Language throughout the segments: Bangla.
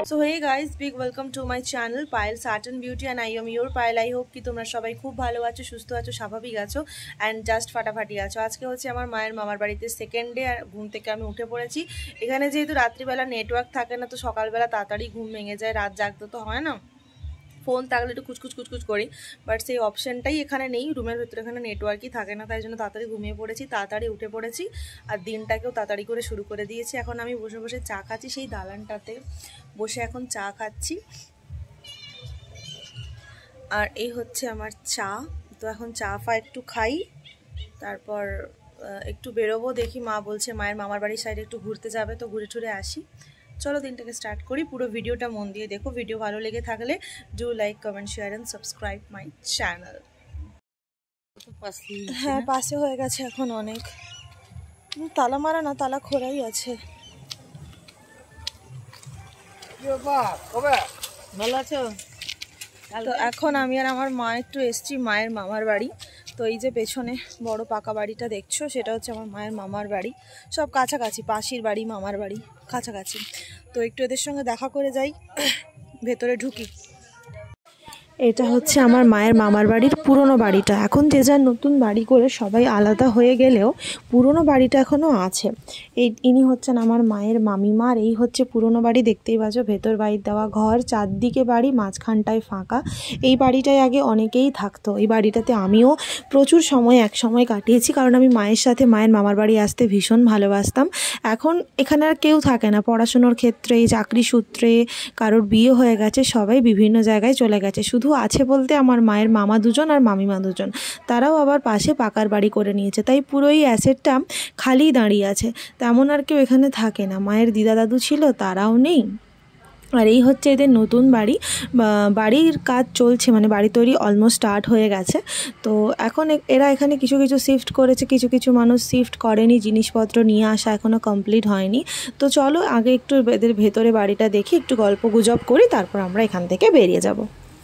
So hey guys, big welcome to my channel Payal Satin Beauty and I am your Payal. I hope कि তোমরা সবাই খুব ভালো আছো, সুস্থ আছো, স্বাভাবিক আছো and just ফাটাফাটি আছো। আজকে হচ্ছে আমার মায়ের মামার বাড়িতে সেকেন্ড ডে আর ঘুম থেকে আমি উঠে পড়েছি। এখানে যেহেতু রাত্রিবেলা নেটওয়ার্ক থাকে না তো সকালবেলা তাড়াতাড়ি ঘুম ভেঙে যায়, রাত জাগতে তো হয় না, ফোন থাকলে একটু কুচকুচ করি, বাট সেই অপশানটাই এখানে নেই। রুমের ভেতরে এখানে নেটওয়ার্কই থাকে না, তাই জন্য তাড়াতাড়ি ঘুমিয়ে পড়েছি, তাড়াতাড়ি উঠে পড়েছি আর দিনটাকেও তাড়াতাড়ি করে শুরু করে দিয়েছি। এখন আমি বসে বসে চা খাচ্ছি, সেই দালানটাতে বসে এখন চা খাচ্ছি। আর এই হচ্ছে আমার চা। তো এখন চা একটু খাই, তারপর একটু বেরোবো। দেখি, মা বলছে মায়ের মামার বাড়ির সাইডে একটু ঘুরতে যাবে, তো ঘুরে টুরে আসি। চলো দিনটাকে স্টার্ট করি। পুরো ভিডিওটা মন দিয়ে দেখো। ভিডিও ভালো লেগে থাকলে do like, comment, share and subscribe my channel. হ্যাঁ, পাশে হয়ে গেছে এখন অনেক। তালা মারা না, তালা খোলাই আছে। ভালো আছো? তো এখন আমি আর আমার মা একটু এসছি মায়ের মামার বাড়ি। তো এই যে পেছনে বড় পাকা বাড়িটা দেখছো, সেটা হচ্ছে আমার মায়ের মামার বাড়ি। সব কাছাকাছি, পাশের বাড়ি মামার বাড়ি কাছাকাছি। তো একটু এদের সঙ্গে দেখা করে যাই, ভেতরে ঢুকি। এটা হচ্ছে আমার মায়ের মামার বাড়ির পুরনো বাড়িটা। এখন যে যার নতুন বাড়ি করে সবাই আলাদা হয়ে গেলেও পুরনো বাড়িটা এখনও আছে। ইনি হচ্ছেন আমার মায়ের মামিমা। আর এই হচ্ছে পুরনো বাড়ি, দেখতেই পাচ্ছ, ভেতর বাইর দেওয়া ঘর, চারদিকে বাড়ি, মাঝখানটায় ফাঁকা। এই বাড়িটায় আগে অনেকেই থাকতো। এই বাড়িটাতে আমিও প্রচুর এক সময় কাটিয়েছি, কারণ আমি মায়ের সাথে মায়ের মামার বাড়ি আসতে ভীষণ ভালোবাসতাম। এখন এখানে আর কেউ থাকে না, পড়াশুনোর ক্ষেত্রে, চাকরি সূত্রে, কারোর বিয়ে হয়ে গেছে, সবাই বিভিন্ন জায়গায় চলে গেছে। শুধু আছে বলতে আমার মায়ের মামা দুজন আর মামিমা দুজন, তারাও আবার পাশে পাকার বাড়ি করে নিয়েছে। তাই পুরো এই অ্যাসেটটা খালিই দাঁড়িয়ে আছে, তেমন আর কেউ এখানে থাকে না। মায়ের দিদা দাদু ছিল, তারাও নেই। আর এই হচ্ছে এদের নতুন বাড়ি। বাড়ির কাজ চলছে, মানে বাড়ি তৈরি অলমোস্ট স্টার্ট হয়ে গেছে। তো এখন এরা এখানে কিছু শিফট করেছে, কিছু মানুষ শিফট করেনি, জিনিসপত্র নিয়ে আসা এখনও কমপ্লিট হয়নি। তো চলো আগে একটু এদের ভেতরে বাড়িটা দেখি, একটু গল্প গুজব করি, তারপর আমরা এখান থেকে বেরিয়ে যাব।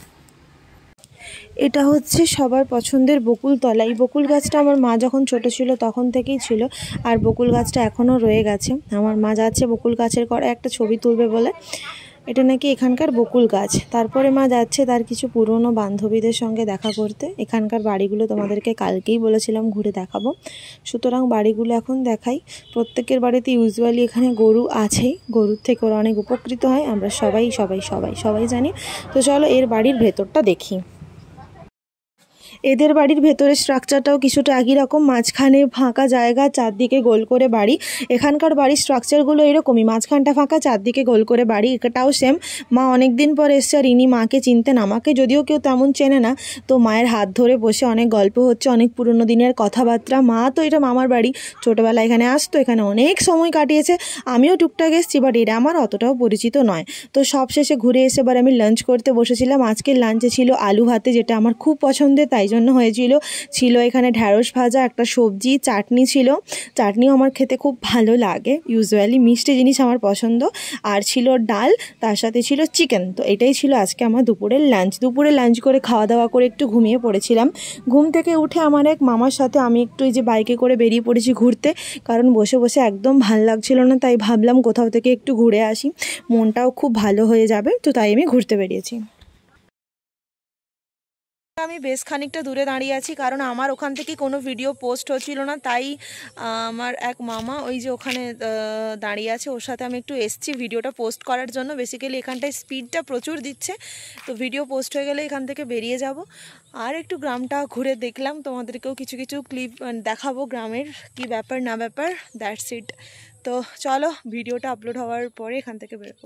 এটা হচ্ছে সবার পছন্দের বকুল তলা। এই বকুল গাছটা আমার মা যখন ছোট ছিল তখন থেকেই ছিল, আর বকুল গাছটা এখনও রয়ে গেছে। আমার মা যাচ্ছে বকুল গাছের করে একটা ছবি তুলবে বলে। এটা নাকি এখানকার বকুল গাছ। তারপরে মা যাচ্ছে তার কিছু পুরনো বান্ধবীদের সঙ্গে দেখা করতে। এখানকার বাড়িগুলো তোমাদেরকে কালকেই বলেছিলাম ঘুরে দেখাবো, সুতরাং বাড়িগুলো এখন দেখাই। প্রত্যেকের বাড়িতে ইউজুয়ালি এখানে গরু আছেই, গরুর থেকে ওরা অনেক উপকৃত হয়, আমরা সবাই জানি। তো চলো এর বাড়ির ভেতরটা দেখি। এদের বাড়ির ভেতরের স্ট্রাকচারটাও কিছুটা একই রকম, মাঝখানে ফাঁকা জায়গা, চারদিকে গোল করে বাড়ি। এখানকার বাড়ির স্ট্রাকচারগুলো এরকমই, মাঝখানটা ফাঁকা, চারদিকে গোল করে বাড়ি। এটাও সেম। মা অনেক দিন পর এসছে, আর ইনি মাকে চিনতেন, আমাকে যদিও কেউ তেমন চেনে না। তো মায়ের হাত ধরে বসে অনেক গল্প হচ্ছে, অনেক পুরনো দিনের কথাবার্তা। মা তো এটা মামার বাড়ি, ছোটোবেলায় এখানে আসতো, এখানে অনেক সময় কাটিয়েছে। আমিও টুকটাক এসেছি, বাট এটা আমার অতটাও পরিচিত নয়। তো সব শেষে ঘুরে এসে এবার আমি লাঞ্চ করতে বসেছিলাম। আজকের লাঞ্চে ছিল আলু ভাতে, যেটা আমার খুব পছন্দের, তাই জন্য ছিল এখানে ঢ্যাঁড়স ভাজা, একটা সবজি, চাটনি ছিল। চাটনিও আমার খেতে খুব ভালো লাগে, ইউজুয়ালি মিষ্টি জিনিস আমার পছন্দ। আর ছিল ডাল, তার সাথে ছিল চিকেন। তো এটাই ছিল আজকে আমার দুপুরের লাঞ্চ করে খাওয়া দাওয়া করে একটু ঘুমিয়ে পড়েছিলাম। ঘুম থেকে উঠে আমার এক মামার সাথে আমি একটু এই যে বাইকে করে বেরিয়ে পড়েছি ঘুরতে, কারণ বসে বসে একদম ভালো লাগছিল না, তাই ভাবলাম কোথাও থেকে একটু ঘুরে আসি, মনটাও খুব ভালো হয়ে যাবে। তো তাই আমি ঘুরতে বেরিয়েছি। আমি বেশ খানিকটা দূরে দাঁড়িয়ে আছি, কারণ আমার ওখান থেকে কোনো ভিডিও পোস্ট হচ্ছিল না, তাই আমার এক মামা ওই যে ওখানে দাঁড়িয়ে আছে, ওর সাথে আমি একটু এসছি ভিডিওটা পোস্ট করার জন্য। বেসিক্যালি এখানটায় স্পিডটা প্রচুর দিচ্ছে, তো ভিডিও পোস্ট হয়ে গেলে এখান থেকে বেরিয়ে যাব। আর একটু গ্রামটা ঘুরে দেখলাম, তোমাদেরকেও কিছু ক্লিপ দেখাবো গ্রামের কি ব্যাপার না ব্যাপার, দ্যাটস ইট। তো চলো ভিডিওটা আপলোড হওয়ার পরে এখান থেকে বেরোবো।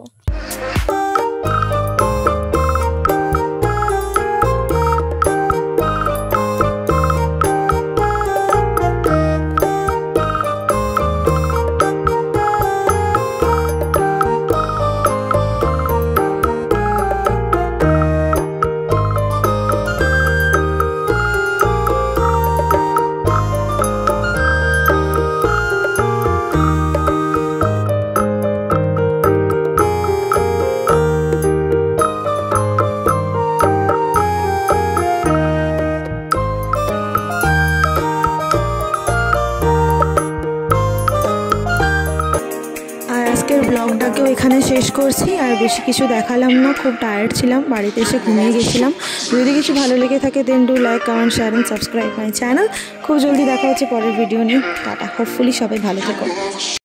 আজকের ব্লগটাকেও এখানে শেষ করছি। আর বেশি কিছু দেখালাম না, খুব টায়ার্ড ছিলাম, বাড়িতে এসে ঘুমিয়ে গেছিলাম। যদি কিছু ভালো লেগে থাকে then do like, comment, share and subscribe my channel. খুব জলদি দেখা হচ্ছে পরের ভিডিও নিয়ে। টাটা, হোপফুলি সবাই ভালো থেকো।